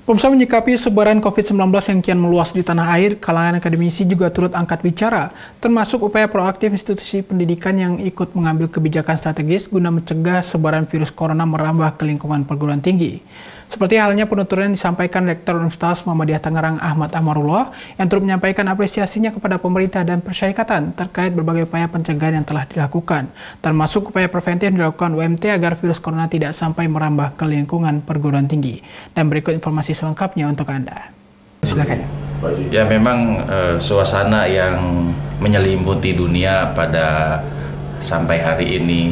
Pemirsa, menyikapi sebaran COVID-19 yang kian meluas di tanah air, kalangan akademisi juga turut angkat bicara, termasuk upaya proaktif institusi pendidikan yang ikut mengambil kebijakan strategis guna mencegah sebaran virus corona merambah ke lingkungan perguruan tinggi. Seperti halnya penuturan yang disampaikan Rektor Universitas Muhammadiyah Tangerang Ahmad Amarullah yang turut menyampaikan apresiasinya kepada pemerintah dan persyarikatan terkait berbagai upaya pencegahan yang telah dilakukan, termasuk upaya preventif yang dilakukan UMT agar virus corona tidak sampai merambah ke lingkungan perguruan tinggi. Dan berikut informasi selengkapnya untuk Anda. Silakan. Ya, memang suasana yang menyelimuti dunia pada sampai hari ini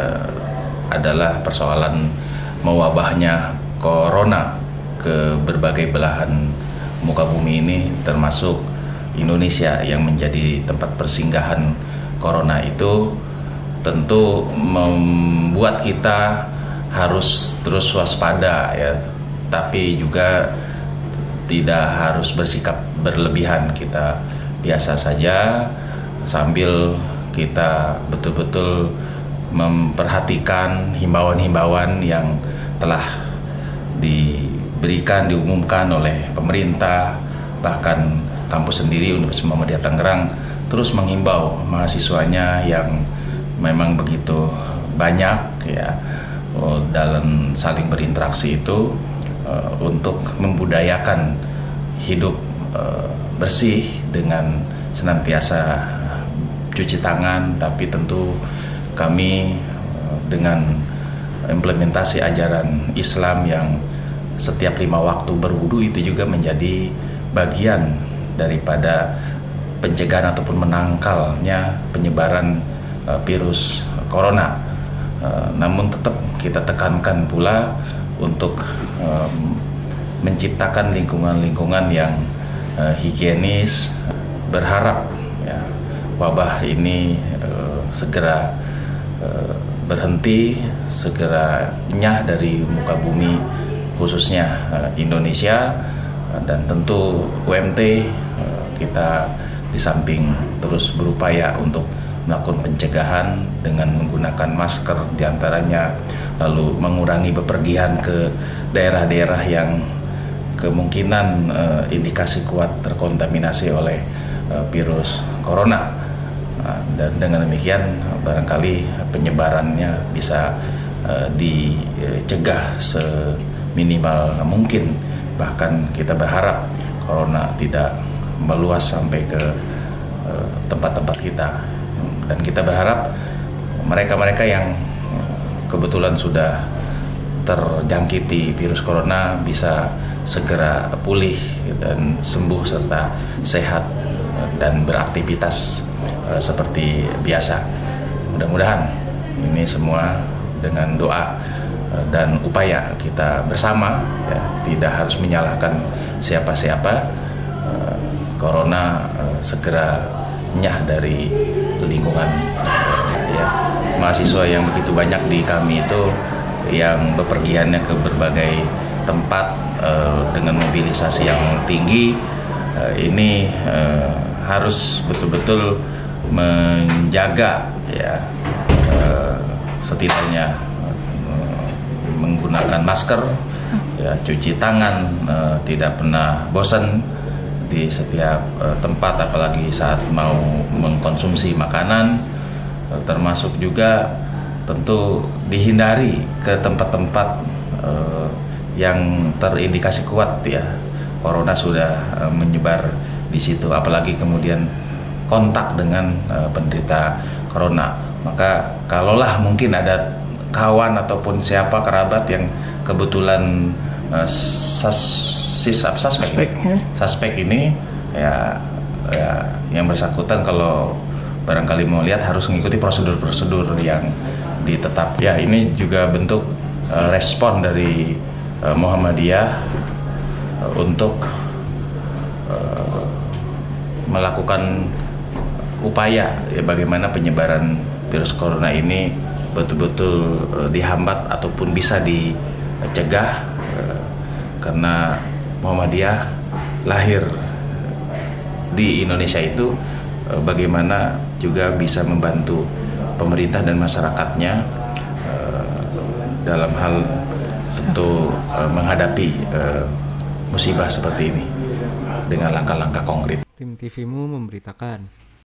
adalah persoalan mewabahnya corona ke berbagai belahan muka bumi ini, termasuk Indonesia yang menjadi tempat persinggahan corona itu tentu membuat kita harus terus waspada ya, tapi juga tidak harus bersikap berlebihan. Kita biasa saja sambil kita betul-betul memperhatikan himbauan-himbauan yang telah diberikan, diumumkan oleh pemerintah. Bahkan kampus sendiri Universitas Muhammadiyah Tangerang terus menghimbau mahasiswanya yang memang begitu banyak ya dalam saling berinteraksi itu untuk membudayakan hidup bersih dengan senantiasa cuci tangan. Tapi tentu kami dengan implementasi ajaran Islam yang setiap 5 waktu berwudu itu juga menjadi bagian daripada pencegahan ataupun menangkalnya penyebaran virus corona. Namun tetap kita tekankan pula untuk menciptakan lingkungan-lingkungan yang higienis, berharap ya, wabah ini segera berhenti, segera nyah dari muka bumi khususnya Indonesia. Dan tentu UMT kita di samping terus berupaya untuk melakukan pencegahan dengan menggunakan masker diantaranya, lalu mengurangi bepergian ke daerah-daerah yang kemungkinan indikasi kuat terkontaminasi oleh virus corona. Dan dengan demikian barangkali penyebarannya bisa dicegah seminimal mungkin. Bahkan kita berharap corona tidak meluas sampai ke tempat-tempat kita. Dan kita berharap mereka-mereka yang kebetulan sudah terjangkiti virus corona bisa segera pulih dan sembuh serta sehat dan beraktivitas seperti biasa. Mudah-mudahan ini semua dengan doa dan upaya kita bersama ya, tidak harus menyalahkan siapa-siapa, corona segera nyah dari lingkungan ya. Mahasiswa yang begitu banyak di kami itu yang bepergiannya ke berbagai tempat dengan mobilisasi yang tinggi, ini harus betul-betul menjaga ya, setidaknya menggunakan masker ya, cuci tangan, tidak pernah bosan di setiap tempat, apalagi saat mau mengkonsumsi makanan, termasuk juga tentu dihindari ke tempat-tempat yang terindikasi kuat ya corona sudah menyebar di situ, apalagi kemudian kontak dengan penderita corona. Maka kalaulah mungkin ada kawan ataupun siapa kerabat yang kebetulan suspek ini ya yang bersangkutan kalau barangkali mau lihat harus mengikuti prosedur-prosedur yang ditetap. Ya, ini juga bentuk respon dari Muhammadiyah untuk melakukan upaya ya, bagaimana penyebaran virus corona ini betul-betul dihambat ataupun bisa dicegah, karena Muhammadiyah lahir di Indonesia itu bagaimana juga bisa membantu pemerintah dan masyarakatnya dalam hal tentu menghadapi musibah seperti ini dengan langkah-langkah konkret. Tim TVMU memberitakan.